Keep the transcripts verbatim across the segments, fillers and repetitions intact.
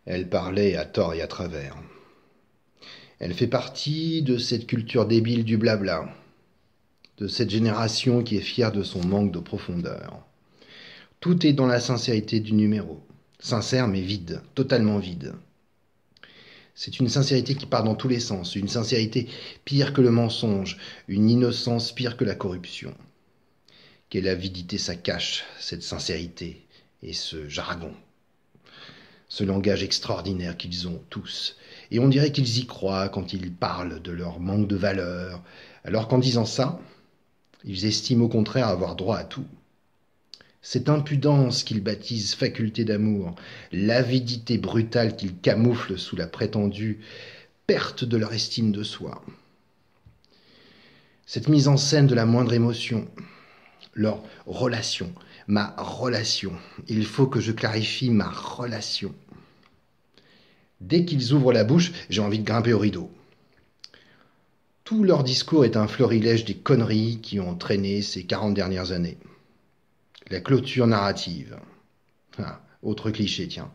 Elle parlait à tort et à travers. Elle fait partie de cette culture débile du blabla, de cette génération qui est fière de son manque de profondeur. Tout est dans la sincérité du numéro. Sincère mais vide, totalement vide. C'est une sincérité qui part dans tous les sens, une sincérité pire que le mensonge, une innocence pire que la corruption. Quelle avidité ça cache, cette sincérité et ce jargon. Ce langage extraordinaire qu'ils ont tous. Et on dirait qu'ils y croient quand ils parlent de leur manque de valeur, alors qu'en disant ça, ils estiment au contraire avoir droit à tout. Cette impudence qu'ils baptisent faculté d'amour, l'avidité brutale qu'ils camouflent sous la prétendue perte de leur estime de soi. Cette mise en scène de la moindre émotion, leur relation, ma relation. Il faut que je clarifie ma relation. Dès qu'ils ouvrent la bouche, j'ai envie de grimper au rideau. Tout leur discours est un florilège des conneries qui ont traîné ces quarante dernières années. La clôture narrative. Ah, autre cliché, tiens.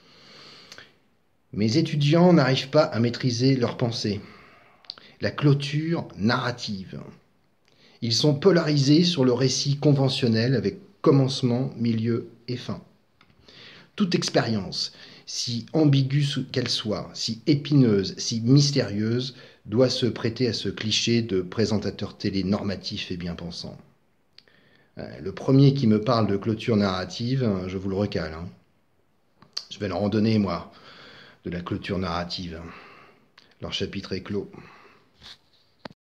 Mes étudiants n'arrivent pas à maîtriser leurs pensées. La clôture narrative. Ils sont polarisés sur le récit conventionnel avec commencement, milieu et fin. Toute expérience, si ambiguë qu'elle soit, si épineuse, si mystérieuse, doit se prêter à ce cliché de présentateur télé normatif et bien pensant. Le premier qui me parle de clôture narrative, je vous le recale. Hein. Je vais leur en donner, moi, de la clôture narrative. Leur chapitre est clos.